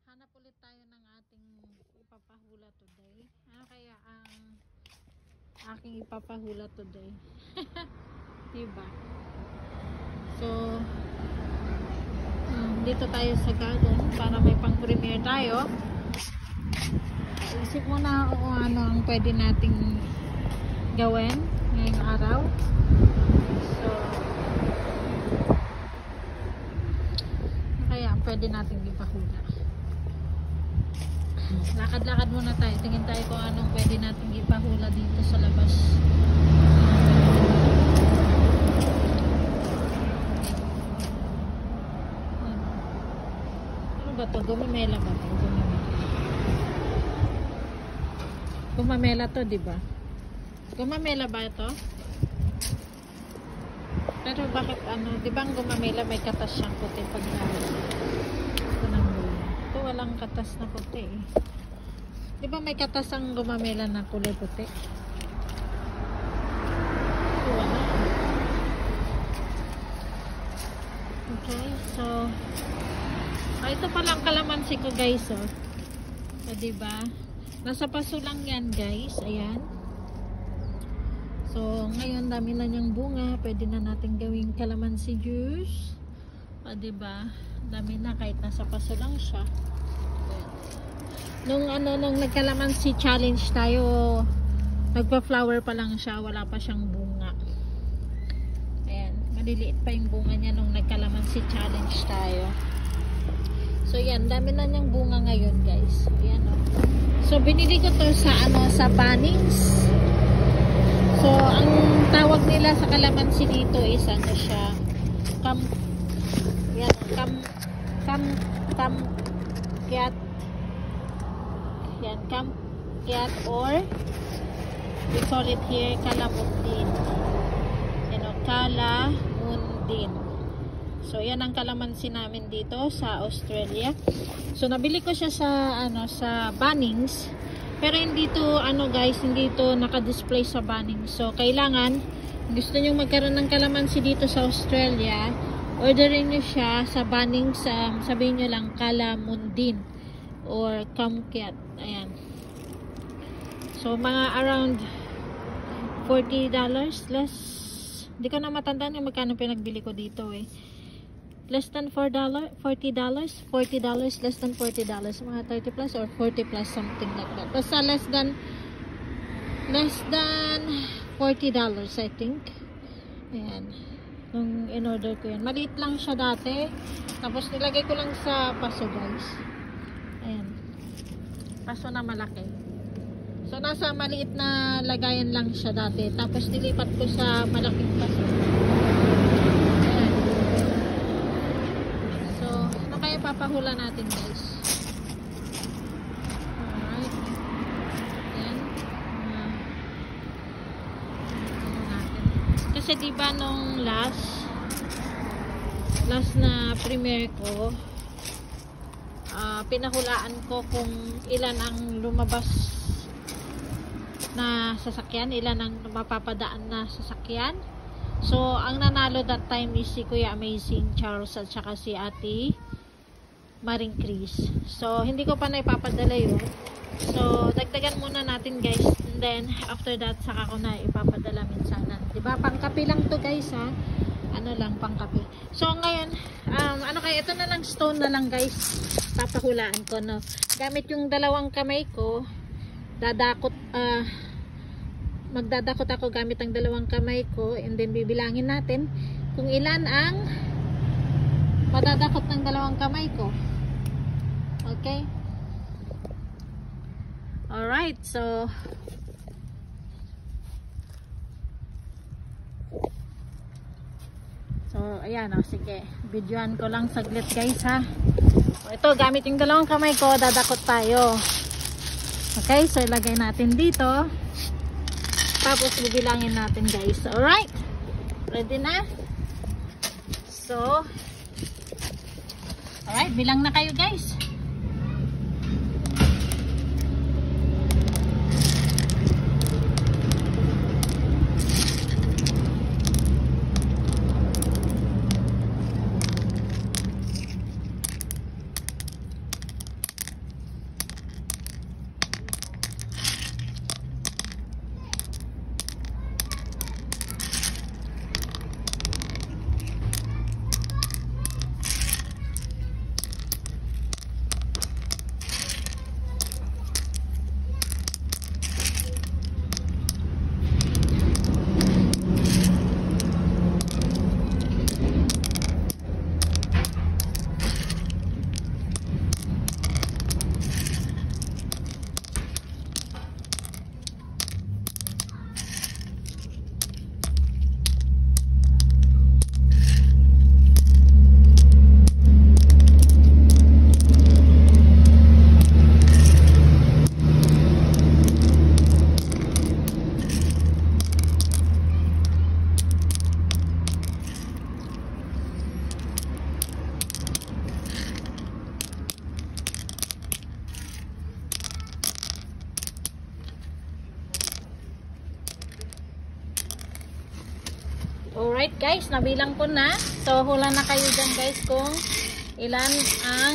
hanap ulit tayo ng ating ipapahula today. Ano kaya ang aking ipapahula today? Diba? So, dito tayo sa garden para may pang-premiere tayo. Isip muna kung ano ang pwede nating gawin ngayong araw. So, kaya ang pwede nating ipahula. Lakad-lakad muna tayo. Tingin tayo kung anong pwede nating ipahula dito sa labas. Ano ba to? Gumamela ba to? Gumamela to, diba? Gumamela ba ito? Pero bakit ano? Diba ang gumamela may katas siyang puti pag ito walang katas na puti eh. Diba may katas ang gumamela na kulay puti? Ito wala. Okay, so ito palang kalamansi ko guys oh. So diba? Nasa paso lang yan guys. Ayan. So ngayon dami na niyang bunga. Pwede na natin gawing kalamansi juice. O diba? Dami na kahit nasa paso lang siya. Nung nagkalamansi challenge tayo, nagpa-flower pa lang siya, wala pa siyang bunga. Ayan, maliliit pa yung bunga niya nung nagkalamansi challenge tayo. So yan, dami na niyang bunga ngayon guys. Ayan o. So binili ko to sa Bunnings. So ang tawag nila sa kalamansi dito is ano siya, kamkyat or we call it here kalamundin. Kalamundin. So yan ang kalamansi namin dito sa Australia. So nabili ko siya sa Bunnings. Pero hindi to guys, hindi to naka-display sa Bunnings. So kailangan gusto niyo magkaroon ng kalamansi dito sa Australia, orderin niyo siya sa Bunnings, sabihin niyo lang kalamundin or kamkyat. Ayan. So mga around $40 less. Hindi ko na matandaan yung magkano pinagbili ko dito eh. Less than $40, less than $40, mga 30 plus or 40 plus, something like that. Basta less than $40 I think. Ayan. Nung in-order ko yan. Maliit lang siya dati. Tapos nilagay ko lang sa paso guys. Ayan. Paso na malaki. So nasa maliit na lagayan lang siya dati. Tapos nilipat ko sa malaking paso. Ayan. So ano kaya papahula natin guys? Alright. Ayan. Kasi diba nung last na premiere ko, pinahulaan ko kung ilan ang lumabas na sasakyan, ilan ang mapapadaan na sasakyan. So ang nanalo that time is si Kuya Amazing Charles at saka si Ate Maring Chris. So hindi ko pa na ipapadala yun. So dagdagan muna natin guys, and then after that saka ko na ipapadala minsanan. Diba pangkape lang to guys ha, ano lang pangkape. So ngayon kaya ito na lang, stone na lang guys, papahulaan ko no. Gamit yung dalawang kamay ko, magdadakot ako gamit ang dalawang kamay ko, and then bibilangin natin kung ilan ang madadakot ng dalawang kamay ko. Okay? Alright, so ayan o, sige, videoan ko lang saglit guys ha. Ito, gamit yung dalawang kamay ko, dadakot tayo. Okay, so ilagay natin dito, tapos bibilangin natin guys. Alright, ready na? So alright, bilang na kayo guys. guys, nabilang ko na. So, hula na kayo dyan guys kung ilan ang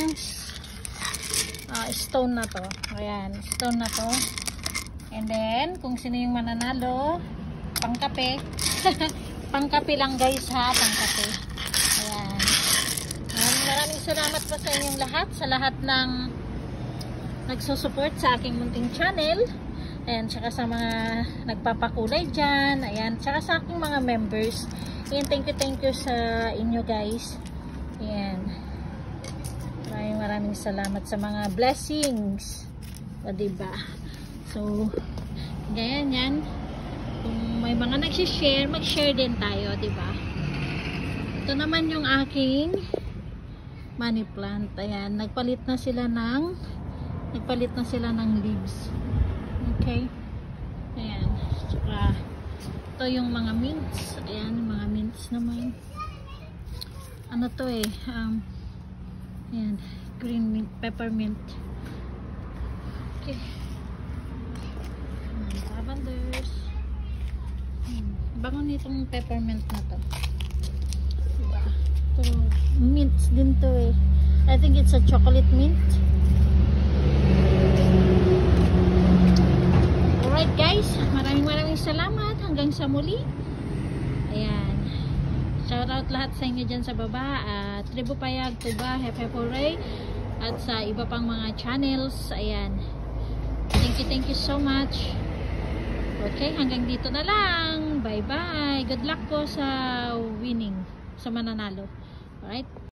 stone na to. Ayan, stone na to. And then, kung sino yung mananalo, pangkape. Pangkape lang guys ha, pangkape. Ayan. Maraming salamat po sa inyong lahat, sa lahat ng nagsusupport sa aking munting channel. Ayan, tsaka sa mga nagpapakulay dyan. Ayan, tsaka sa aking mga members. Ayan, thank you sa inyo guys. Ayan. Maraming salamat sa mga blessings. O, diba? So, ganyan yan. Kung may mga nagsishare, mag-share din tayo, diba? Ito naman yung aking money plant. Ayan, nagpalit na sila ng leaves. Okay? Ayan. Saka, ito yung mga mints. Ayan, yung mga mints naman. Ano to eh? Ayan, green mint, peppermint. Okay. Lavenders. Bango nitong peppermint na to. Diba? Ito, mints din to eh. I think it's a chocolate mint. Alright guys, maraming salamat. Hanggang sa muli. Ayan. Shoutout lahat sa inyo dyan sa baba. Tribu Payag, Tuba, Hepeporay, at sa iba pang mga channels. Ayan. Thank you so much. Okay, hanggang dito na lang. Bye bye. Good luck po sa winning, sa mananalo. Alright.